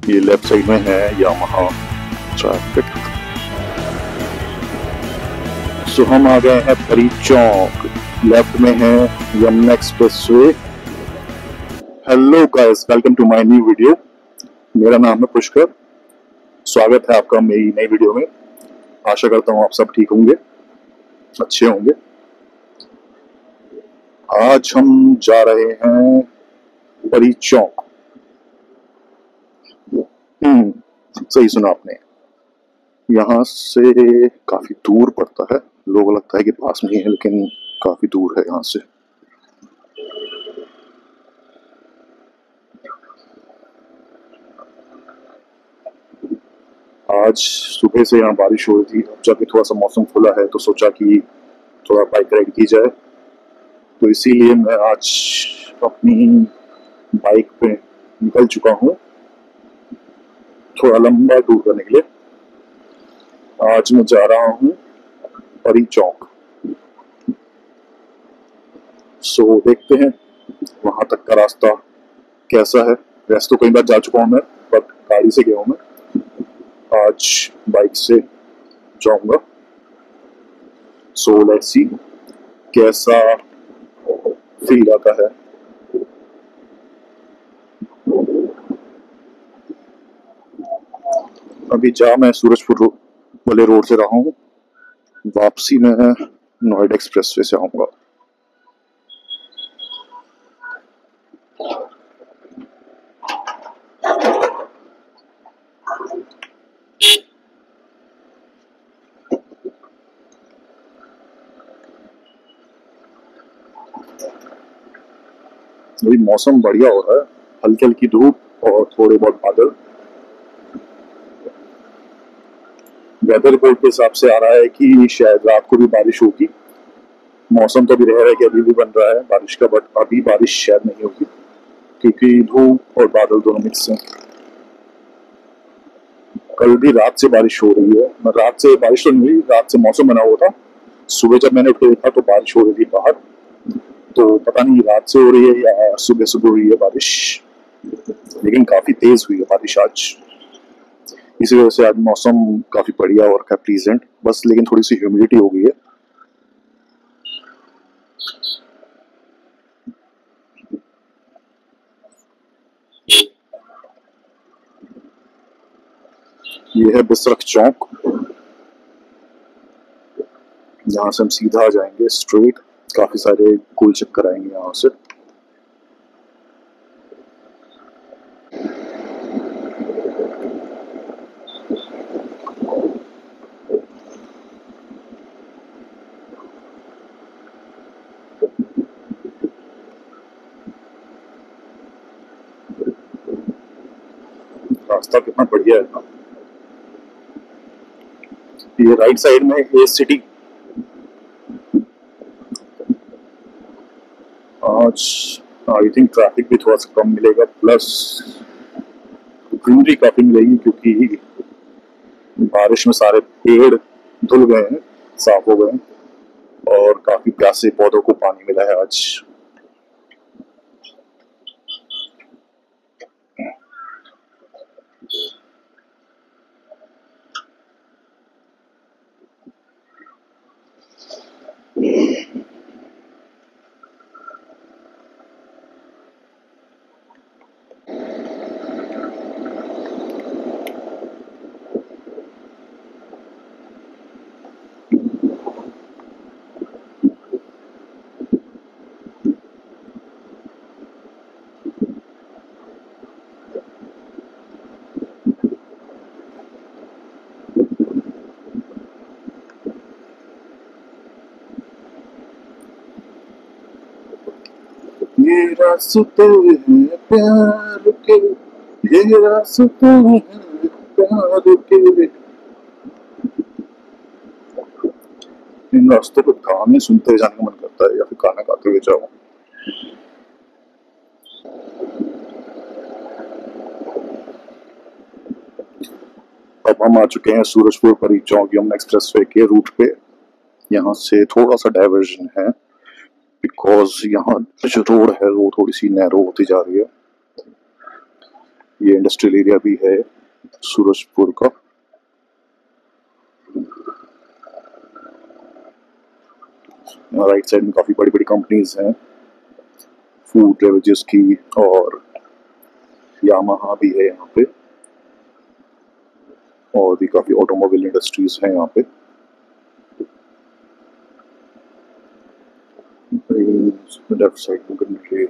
ये left side में है यामाहा ट्रैफिक। सो हम आ गए हैं परी चौक, लेफ्ट में है Yamuna expressway. Hello guys, welcome to my new video. मेरा नाम है पुष्कर। स्वागत है आपका मेरी नई वीडियो में। आशा करता हूँ आप सब ठीक होंगे, अच्छे होंगे। आज हम जा रहे हैं परी चौक। सही सुना आपने, यहाँ से काफी दूर पड़ता है। लोगों को लगता है कि पास में ही है, लेकिन काफी दूर है यहाँ से। आज सुबह से यहाँ बारिश हो रही थी, अब जाके थोड़ा सा मौसम खुला है तो सोचा कि थोड़ा बाइक राइड की जाए। तो इसीलिए मैं आज अपनी बाइक पे निकल चुका हूँ थोड़ा लंबा टूर करने के लिए। आज मैं जा रहा हूँ परी चौक। सो देखते हैं वहां तक का रास्ता कैसा है। वैसे तो कई बार जा चुका हूँ मैं, बट गाड़ी से गया हूँ मैं, आज बाइक से जाऊंगा। सो लेट्स सी कैसा फील आता है। अभी जा मैं सूरजपुर वाले रोड से रहा हूँ, वापसी में नोएडा एक्सप्रेसवे से आऊंगा। अभी मौसम बढ़िया हो रहा है, हल्की हल्की धूप और थोड़े बहुत बादल। वेदर रिपोर्ट के हिसाब से आ रहा है कि शायद रात को भी बारिश होगी। मौसम तो अभी रह रहा है कि अभी भी बन रहा है बारिश का, बट अभी बारिश शायद नहीं होगी क्योंकि धूप और बादल दोनों मिक्स हैं। कल भी रात से बारिश हो रही है। रात से बारिश तो नहीं हुई, रात से मौसम बना हुआ था। सुबह जब मैंने उठ के देखा तो बारिश हो रही थी बाहर। तो पता नहीं रात से हो रही है या सुबह सुबह हुई है बारिश, लेकिन काफी तेज हुई है बारिश आज। इसी वजह से आज मौसम काफी बढ़िया और का प्लीजेंट, बस लेकिन थोड़ी सी ह्यूमिडिटी हो गई है। ये है बिसरख चौक, यहाँ से हम सीधा जाएंगे स्ट्रेट। काफी सारे गोल चक्कर आएंगे यहाँ से। रास्ता कितना बढ़िया है ना। ये राइट साइड में ए सिटी। आज आई थिंक ट्रैफिक भी थोड़ा सा कम मिलेगा, प्लस ग्रीनरी काफी मिलेगी क्योंकि बारिश में सारे पेड़ धुल गए हैं, साफ हो गए हैं और काफी प्यासे पौधों को पानी मिला है आज। ये रास्ते हैं प्यार के, ये रास्ते हैं प्यार के। इन रास्तों पे गाने सुनते जाने का मन करता है या फिर गाना गाते हुए जाओ। अब हम आ चुके हैं सूरजपुर परी चौक यमुना एक्सप्रेसवे के रूट पे। यहाँ से थोड़ा सा डाइवर्जन है बिकॉज यहाँ जो रोड है वो थोड़ी सी नैरो होती जा रही है। ये इंडस्ट्रियल एरिया भी है सूरजपुर का। राइट साइड में काफी बड़ी बड़ी कंपनीज हैं फूड बेवरेजेस की, और यामाहा भी है यहाँ पे, और भी काफी ऑटोमोबाइल इंडस्ट्रीज हैं यहाँ पे। लेफ्ट साइड में गन्ने,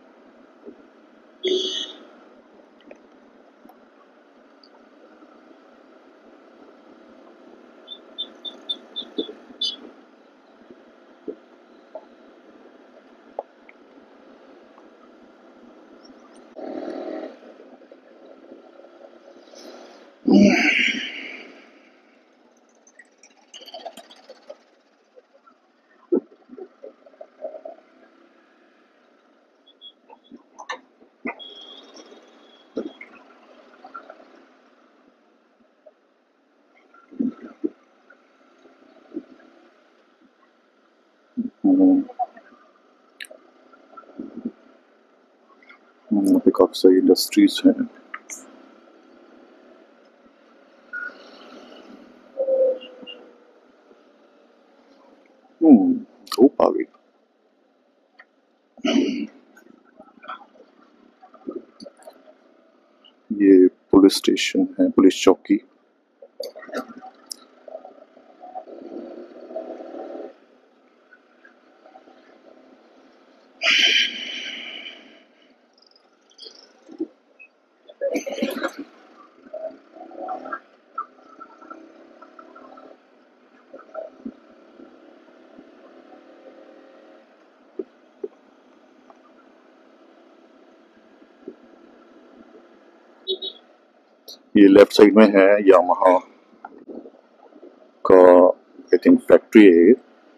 यहाँ पे काफी सारी इंडस्ट्रीज हैं। धूप आ गई। ये पुलिस स्टेशन है, पुलिस चौकी। ये लेफ्ट साइड में है यामाहा का आई थिंक फैक्ट्री है।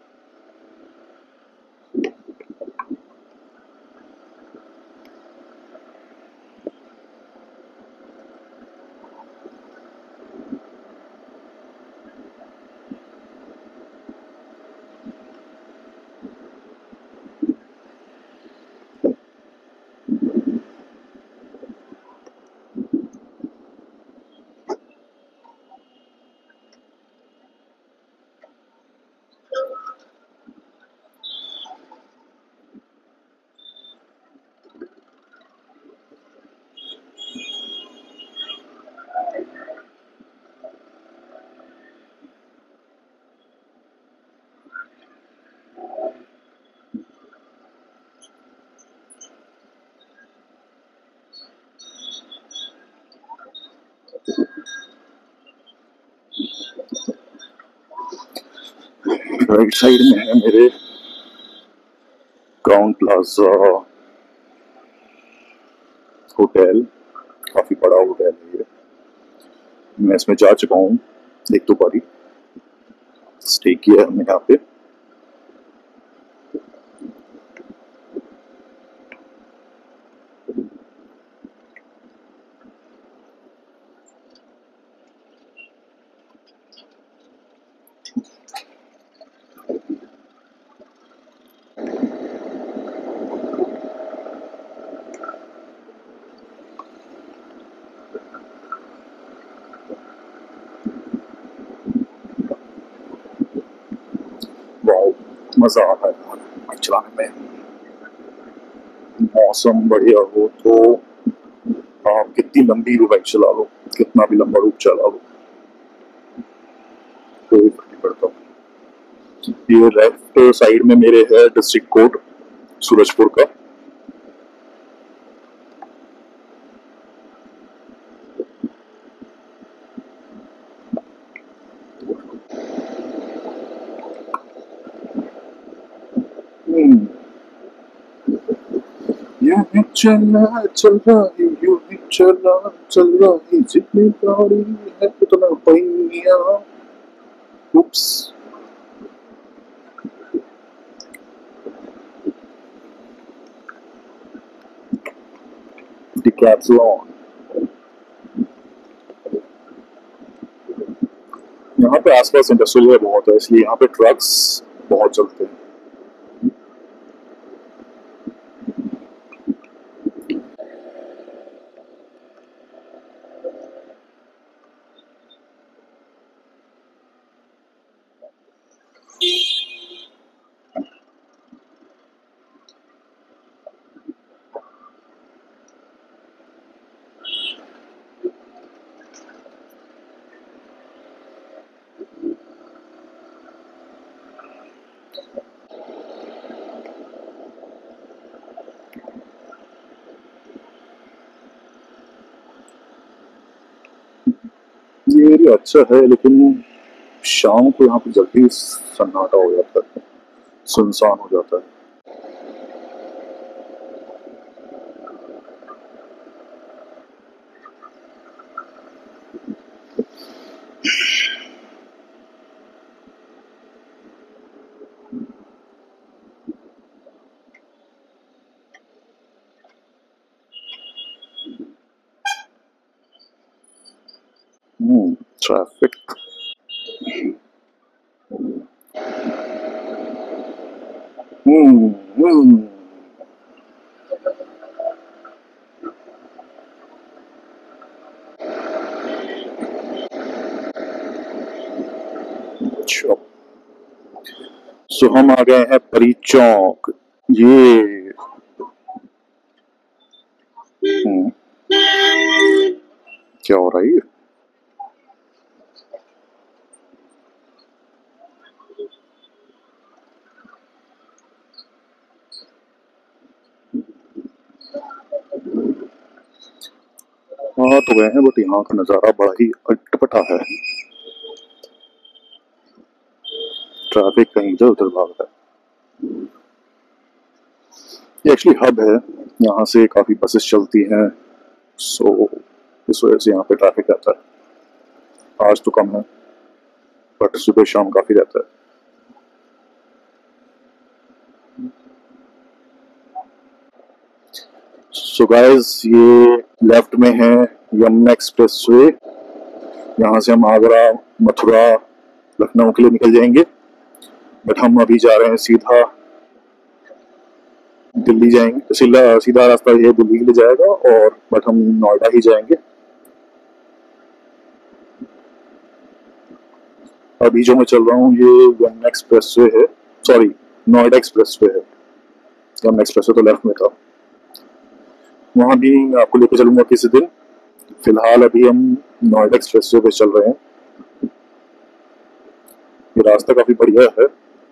राइट साइड में है मेरे क्राउन प्लाजा होटल, काफी बड़ा होटल है ये। मैं इसमें जा चुका हूँ एक दो बारी, स्टे किया हमने यहाँ पे। मजा आता है बाइक चलाने में। मौसम बढ़िया हो तो आप कितनी लंबी भी बाइक चला लो, कितना भी लंबा रूट चला लो, कोई फर्क नहीं पड़ता। ये लेफ्ट साइड में मेरे है डिस्ट्रिक्ट कोर्ट सूरजपुर का। यूं ही चला चल रहा है, यूं ही चला चल रहा है, जितनी गाड़ी है उतना पहिया। उप्स। डिकैथलॉन। यहाँ पे आसपास इंडस्ट्रियल एरिया बहुत है, इसलिए यहाँ पे ट्रक्स बहुत चलते हैं। ये एरिया अच्छा है, लेकिन शाम को यहाँ पे जल्दी सन्नाटा हो जाता है, सुनसान हो जाता है। ट्रैफिक। हम्म हम्म अच्छा, सो हम आ गए हैं परी चौक। ये हम्म, क्या हो रहा है ये? हाँ तो गए हैं, बट यहाँ का नज़ारा बड़ा ही अटपटा है। ट्रैफिक कहीं इधर उधर भाग रहा है। ये एक्चुअली हब है, यहाँ से काफ़ी बसेस चलती हैं, सो इस वजह से यहाँ पे ट्रैफिक रहता है। आज तो कम है, बट सुबह शाम काफ़ी रहता है। सो गाइस, ये लेफ्ट में है यमुना एक्सप्रेस वे। यहाँ से हम आगरा, मथुरा, लखनऊ के लिए निकल जाएंगे, बट हम अभी जा रहे हैं सीधा दिल्ली जाएंगे। सीधा सीधा रास्ता ये दिल्ली के लिए जाएगा, और बट हम नोएडा ही जाएंगे। अभी जो मैं चल रहा हूँ ये यमुना एक्सप्रेस वे है, सॉरी नोएडा एक्सप्रेस वे है। यमुना एक्सप्रेस वे तो लेफ्ट में था, वहाँ भी आपको लेकर चलूंगा किसी दिन। फिलहाल अभी हम नोएडा एक्सप्रेस वे पे चल रहे हैं। ये रास्ता काफी बढ़िया है।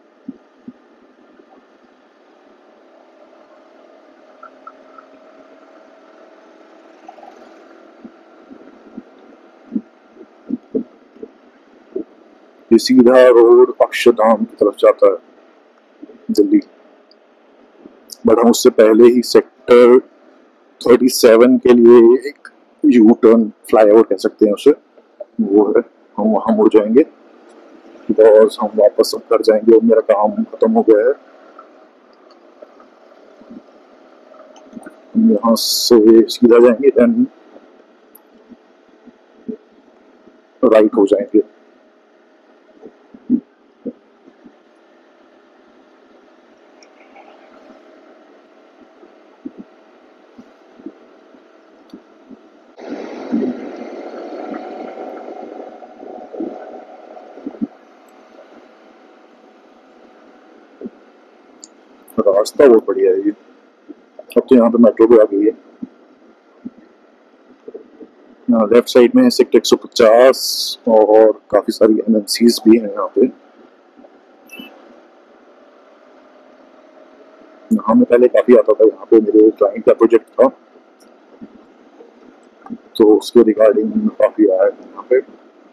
ये सीधा रोड अक्षरधाम की तरफ जाता है, दिल्ली। बट हम उससे पहले ही सेक्टर 37 के लिए एक यू टर्न, फ्लाईओवर कह सकते हैं उसे, वो है, हम वहां मुड़ जाएंगे और हम वापस सब घर जाएंगे, और मेरा काम खत्म हो गया है। हम यहाँ से सीधा जाएंगे, देन राइट हो जाएंगे। रास्ता बहुत बढ़िया है ये। अब तो यहाँ पे मेट्रो भी आ गई है। लेफ्ट साइड में सेक्टर 150 और काफी सारी एमएनसीज भी हैं यहाँ पे। यहाँ मैं पहले काफी आता था, यहाँ पे मेरे क्लाइंट का प्रोजेक्ट था, तो उसके रिगार्डिंग काफी आया है यहाँ पे।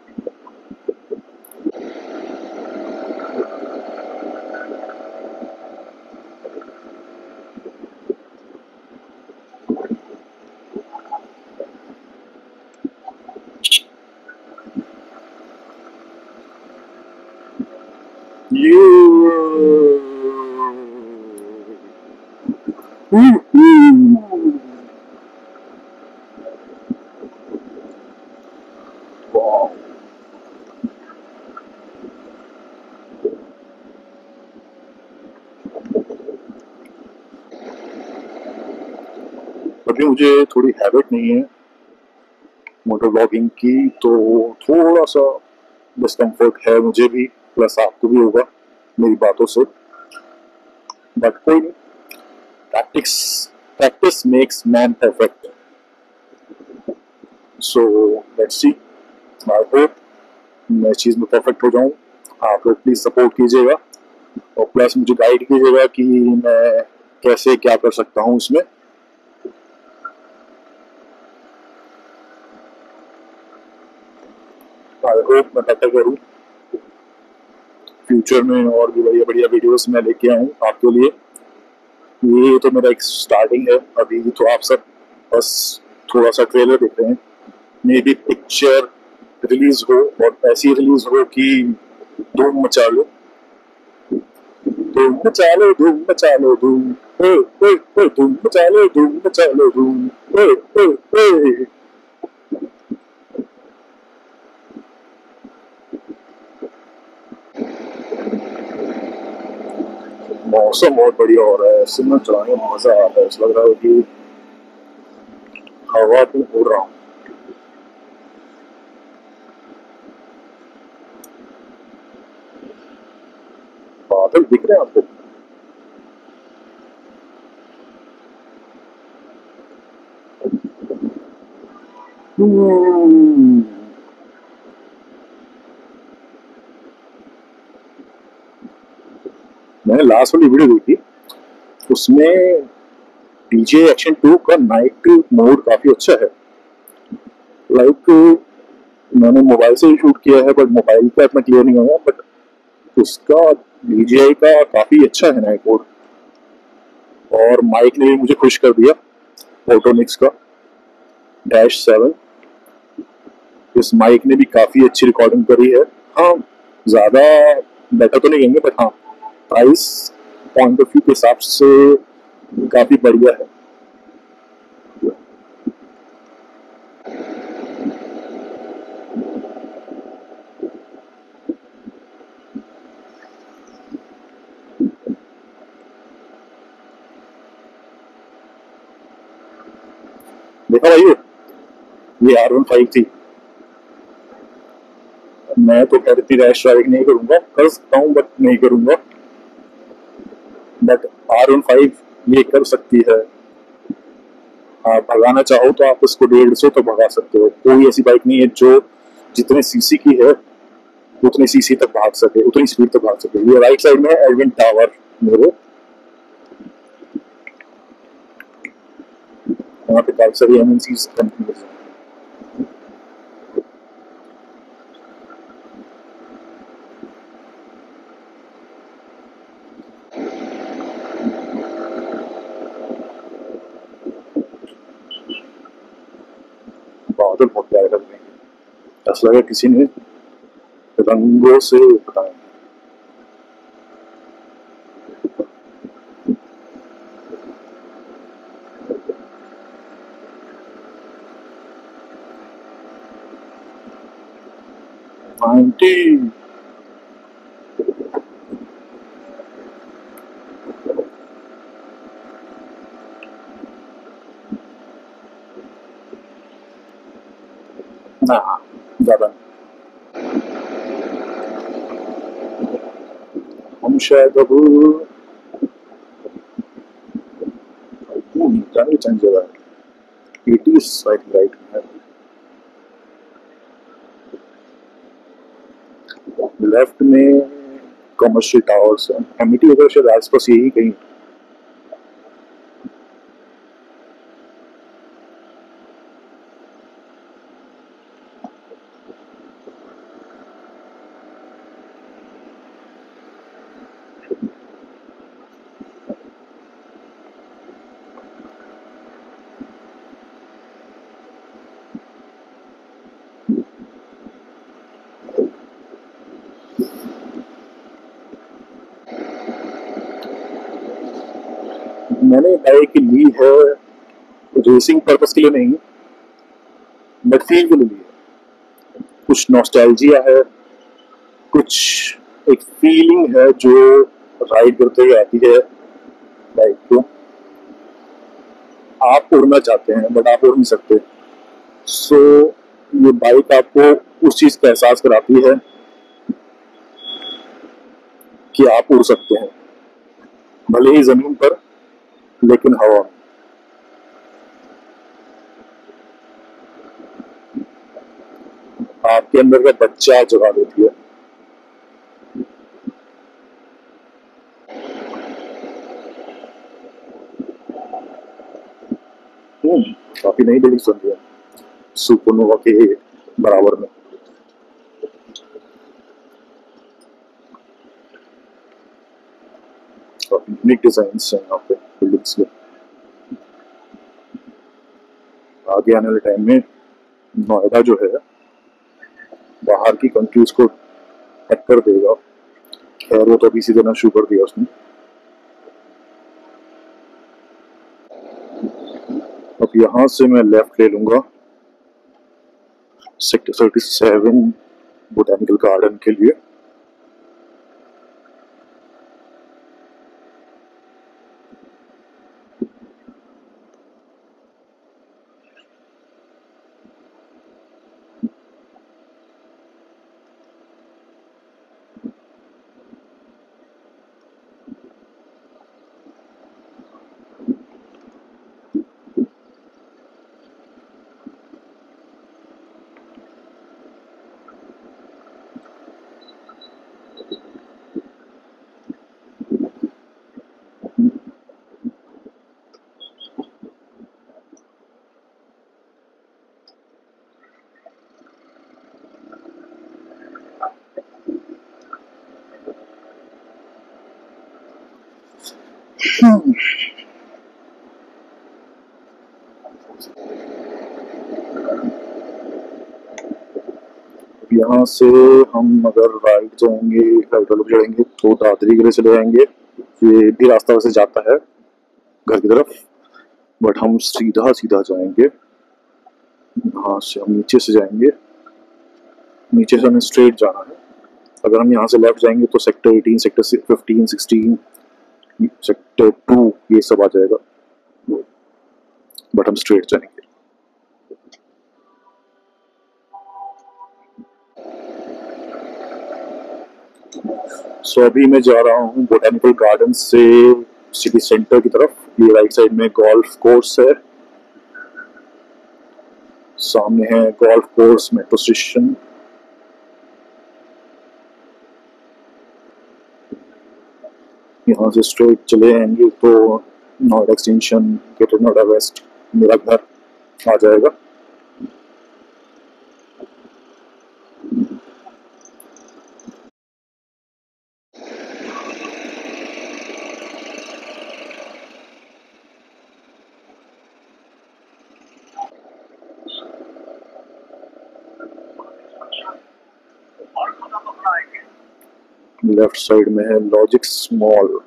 ये अभी मुझे थोड़ी हैबिट नहीं है मोटर व्लॉगिंग की, तो थोड़ा सा डिस्कम्फर्ट है मुझे भी, प्लस आपको भी होगा मेरी बातों से, बट कोई नहीं। Practice practice makes man perfect, so let's see. I hope मैं इस चीज़ में परफेक्ट हो जाऊँ। आप लोग प्लीज़ सपोर्ट कीजिएगा, और प्लस मुझे गाइड कीजिएगा कि मैं कैसे क्या कर सकता हूँ इसमें। आई होप मैं बेटर करूँ फ्यूचर में, और भी बढ़िया बढ़िया वीडियोस मैं लेके आऊँ आपके लिए। ये तो मेरा एक स्टार्टिंग है, अभी तो आप सब बस थोड़ा सा ट्रेलर देख रहे हैं। मे बी पिक्चर रिलीज हो और ऐसी रिलीज हो कि धूम मचा लो, धूम मचा लो, धूम मचा लो, धूम, ओए ओए ओए, धूम मचा लो, धूम मचा लो, धूम, ओए ओए ओए। मौसम बहुत बढ़िया हो रहा है, सिनेमा चलाने में मजा आ रहा है, ऐसा लग रहा है कि हवा में उड़ रहा हूँ। बादल दिख रहे हैं आपको? हम्म, मैंने लास्ट वाली वीडियो देखी, उसमें डीजे एक्शन 2 का नाइट मोड काफी अच्छा है। लाइक मैंने मोबाइल से ही शूट किया है, बट मोबाइल का इतना क्लियर नहीं हुआ, बट उसका डीजीआई का काफी अच्छा है नाइट मोड। और माइक ने भी मुझे खुश कर दिया, फोटोनिक्स का -7। इस माइक ने भी काफी अच्छी रिकॉर्डिंग करी है। हाँ, ज्यादा बेटर तो नहीं कहेंगे, बट हाँ प्राइस पॉइंट ऑफ व्यू के हिसाब से काफी बढ़िया है। देखा भाई, ये R15 थी। मैं तो खैर इतनी रैश ड्राइविंग नहीं करूंगा, कर सकता हूँ बट नहीं करूंगा। बट R15 ये कर सकती है। आप भगाना चाहो तो आप उसको 150 तक भगा सकते हो। कोई ऐसी बाइक नहीं है जो जितने सीसी की है उतने सीसी तक भाग सके, उतनी स्पीड तक भाग सके। ये राइट साइड में है एडविन टावर मेरे, यहाँ पे काफी सारी एमएनसी कंपनी है। बादल बहुत प्यारे लग रहे हैं, ऐसा लगा किसी ने रंगों से बताया। आंटी ना, ज्यादा हम शायद अब जाने चंद जगह है, 80 साइड राइट में है, लेफ्ट में कमर्शियल टावर्स है। एमिटी वगैरह शायद आसपास यही कहीं। मैंने बाइक ली है रेसिंग पर्पस के लिए नहीं, बट फील के लिए ली है। कुछ नॉस्टैल्जिया है, कुछ एक फीलिंग है जो राइड करते हुए आती है बाइक को। आप उड़ना चाहते हैं बट आप उड़ नहीं सकते, सो ये बाइक आपको उस चीज का एहसास कराती है कि आप उड़ सकते हैं, भले ही जमीन पर लेकिन हवा में। आपके अंदर का बच्चा जगा देती है। काफी नई बिल्डिंग बन रही है सुपरनोवा के बराबर में। यूनिक डिजाइन है यहाँ पे बिल्डिंग्स के। आगे आने वाले टाइम में नोएडा जो है बाहर की कंट्रीज को टक्कर देगा। खैर वो तो अभी इसी देना शुरू कर दिया उसने। अब यहाँ से मैं लेफ्ट ले लूंगा सेक्टर 37 बोटेनिकल गार्डन के लिए। यहाँ से हम अगर राइट जाएंगे, राइट वाले जाएंगे तो दादरी के लिए चले जाएंगे। ये भी रास्ता वैसे जाता है घर की तरफ, बट हम सीधा सीधा जाएंगे। यहाँ से हम नीचे से जाएंगे, नीचे से हमें स्ट्रेट जाना है। अगर हम यहाँ से लेफ्ट जाएंगे तो सेक्टर 18, सेक्टर 15, 16, सेक्टर 2 ये सब आ जाएगा, बट हम स्ट्रेट जाएंगे। सो अभी मैं जा रहा हूँ बोटेनिकल गार्डन से सिटी सेंटर की तरफ। ये राइट साइड में गोल्फ कोर्स है, सामने है गोल्फ कोर्स, मेट्रो स्टेशन। यहाँ से स्ट्रेट चले आएंगे तो Noida extension, greater Noida west, मेरा घर आ जाएगा। लेफ्ट साइड में है लॉजिक्स मॉल।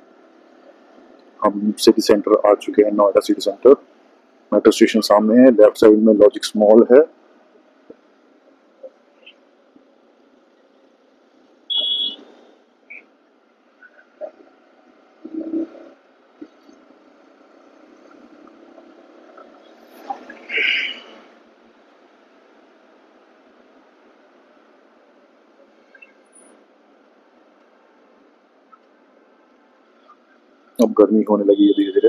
हम सिटी सेंटर आ चुके हैं, Noida city centre. Metro station सामने है, लेफ्ट साइड में लॉजिक्स मॉल है। अब गर्मी होने लगी है धीरे धीरे।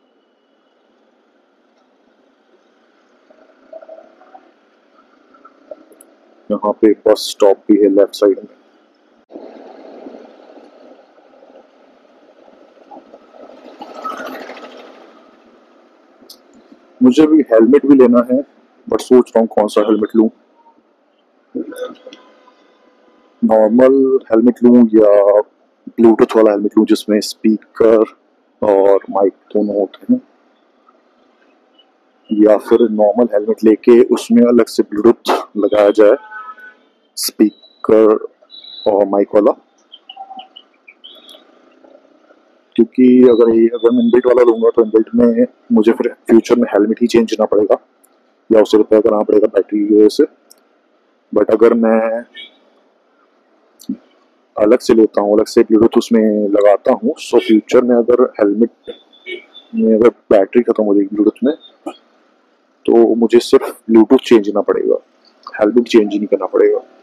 यहाँ पे बस स्टॉप भी है लेफ्ट साइड में। मुझे भी हेलमेट भी लेना है, बट सोच रहा हूँ कौन सा हेलमेट लूं। नॉर्मल हेलमेट लूं या ब्लूटूथ वाला हेलमेट लूं जिसमें स्पीकर और माइक दोनों होते हैं, या फिर नॉर्मल हेलमेट लेके उसमें अलग से ब्लूटूथ लगाया जाए, स्पीकर और माइक वाला। क्योंकि अगर मैं इनबिल्ट वाला लूंगा तो इनबिल्ट में मुझे फिर फ्यूचर में हेलमेट ही चेंज करना पड़ेगा या उसे रिपेयर कराना पड़ेगा बैटरी की वजह से। बट अगर मैं अलग से लेता हूँ, अलग से ब्लूटूथ उसमें लगाता हूँ, सो फ्यूचर में अगर हेलमेट में अगर बैटरी खत्म हो जाएगी ब्लूटूथ में तो मुझे सिर्फ ब्लूटूथ चेंज करना पड़ेगा, हेलमेट चेंज ही नहीं करना पड़ेगा।